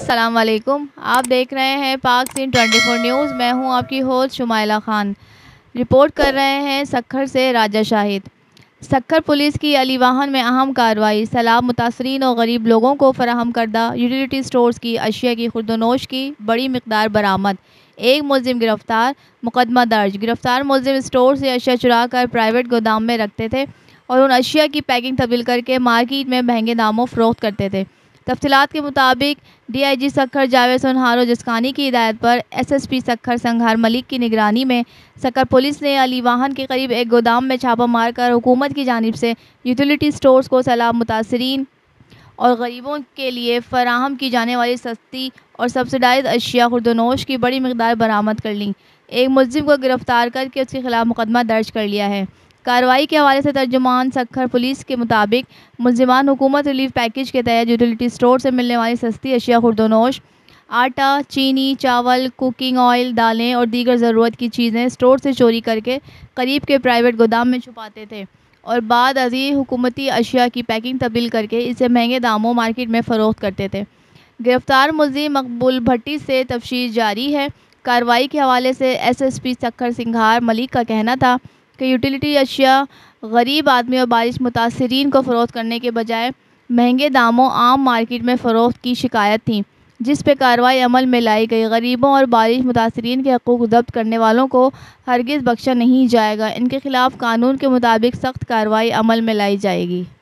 अस्सलाम वालेकुम। आप देख रहे हैं पाक सीन 24 न्यूज़। मैं हूं आपकी होस्ट शुमाइला खान। रिपोर्ट कर रहे हैं सक्खर से राजा शाहिद। सक्खर पुलिस की अलीवाहन में अहम कार्रवाई। सैलाब मुतासरीन और गरीब लोगों को फराहम करदा यूटिलिटी स्टोर्स की अशिया की खुर्दनोश की बड़ी मकदार बरामद। एक मुलजिम गिरफ्तार, मुकदमा दर्ज। गिरफ्तार मुलजिम स्टोर से अशिया चुरा कर प्राइवेट गोदाम में रखते थे और उन अशिया की पैकिंग तब्दील करके मार्केट में महंगे दामों फरोख्त करते थे। तफसीलात के मुताबिक DIG सक्खर जावेद सुनहारो जिस्कानी की हिदायत पर SSP सक्खर संघार मलिक की निगरानी में सक्खर पुलिस ने अलीवाहन के करीब एक गोदाम में छापा मारकर हुकूमत की जानिब से यूटिलिटी स्टोर्स को सैलाब मुतासरीन और गरीबों के लिए फराहम की जाने वाली सस्ती और सब्सिडाइज अशिया खुर्दनोश की बड़ी मकदार बरामद कर ली। एक मुलजिम को गिरफ्तार करके उसके खिलाफ मुकदमा दर्ज कर लिया है। कार्रवाई के हवाले से तर्जुमान सक्खर पुलिस के मुताबिक मुलजिमान हुकूमत रिलीफ पैकेज के तहत यूटिलिटी स्टोर से मिलने वाली सस्ती अशिया खुर्दनोश, आटा, चीनी, चावल, कुकिंग ऑयल, दालें और दीगर ज़रूरत की चीज़ें स्टोर से चोरी करके करीब के प्राइवेट गोदाम में छुपाते थे और बाद अज़ीं हुकूमती अशिया की पैकिंग तब्दील करके इसे महंगे दामों मार्केट में फ़रोख्त करते थे। गिरफ्तार मुलजिम मकबूल भट्टी से तफ्तीश जारी है। कार्रवाई के हवाले से SSP सक्खर संघार मलिक का कहना था कि यूटिलिटी अशिया गरीब आदमी और बारिश मुतासरीन को फ़रोख्त करने के बजाय महंगे दामों आम मार्केट में फ़रोख्त की शिकायत थी, जिस पे कार्रवाई अमल में लाई गई। गरीबों और बारिश मुतासरीन के हकूक़ ज़ब्त करने वालों को हरगिज़ बख्शा नहीं जाएगा। इनके खिलाफ़ कानून के मुताबिक सख्त कार्रवाई अमल में लाई जाएगी।